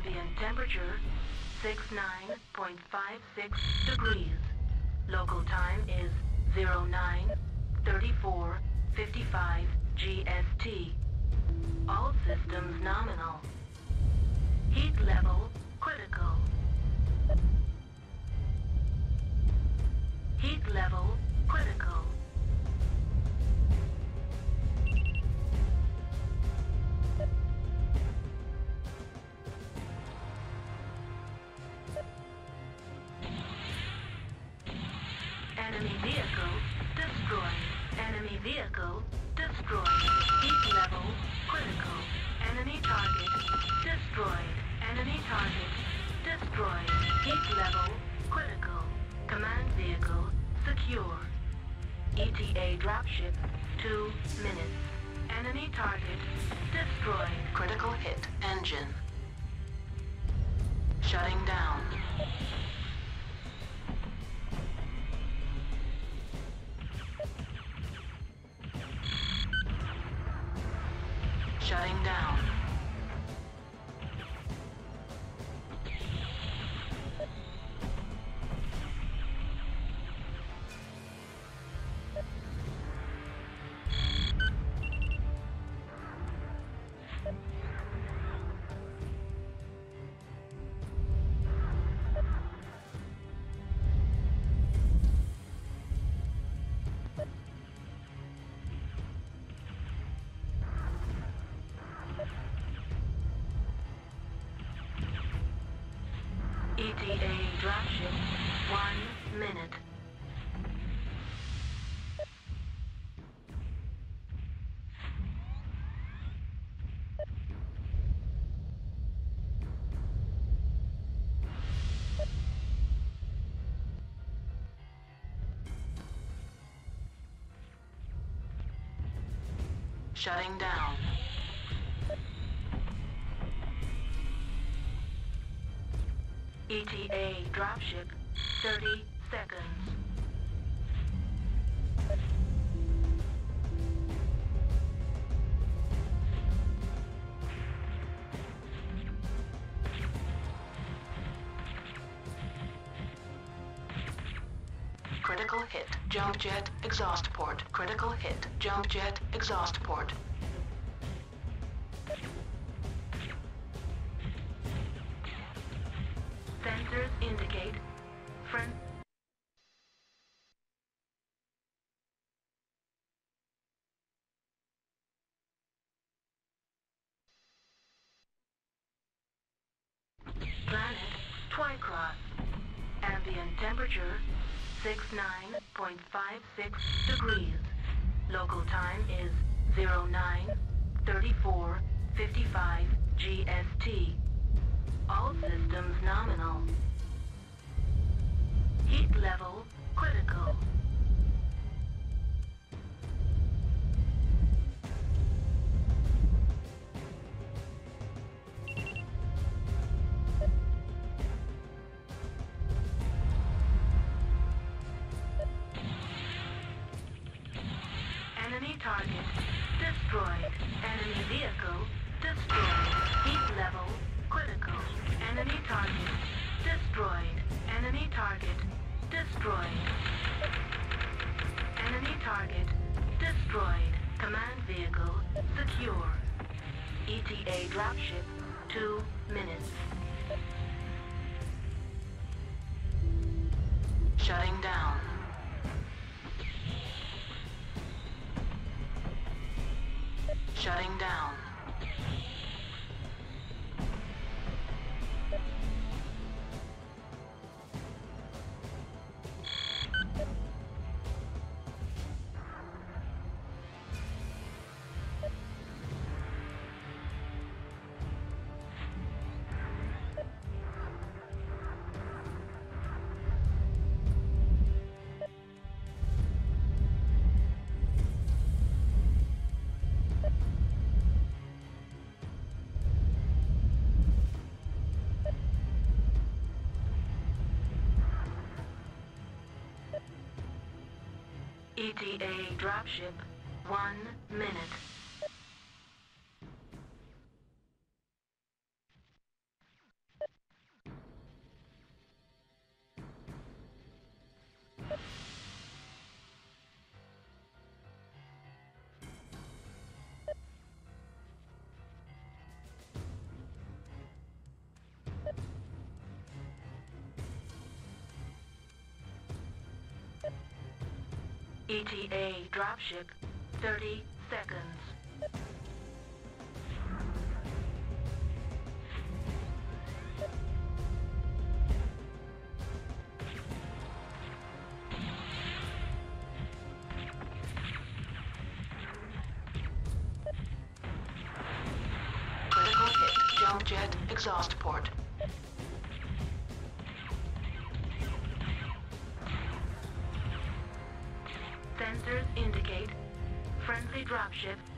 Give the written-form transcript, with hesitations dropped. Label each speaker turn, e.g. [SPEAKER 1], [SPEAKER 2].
[SPEAKER 1] Ambient temperature 69.56 degrees. Local time is 09:34:55 GST. All systems nominal. Heat level critical. Heat level critical. Enemy vehicle destroyed. Enemy vehicle destroyed. Heat level critical. Enemy target destroyed. Enemy target destroyed. Heat level critical. Command vehicle secure. ETA dropship 2 minutes. Enemy target destroyed. Critical hit engine. Shutting down. Shutting down. ETA dropship 1 minute. Shutting down. ETA dropship 30 seconds. Critical hit jump jet exhaust port. Critical hit jump jet exhaust port. Sensors indicate front. Planet Twycross. Ambient temperature 69.56 degrees. Local time is 09:34:55 GST. All systems nominal. Heat level critical. Enemy target destroyed. Enemy vehicle destroyed. Heat level critical. Enemy target destroyed. Enemy target destroyed. Enemy target destroyed. Command vehicle secure. ETA dropship 2 minutes. Shutting down. Shutting down. ETA dropship 1 minute. ETA dropship, 30 seconds. Critical hit, jump jet, exhaust port. Sensors indicate friendly dropship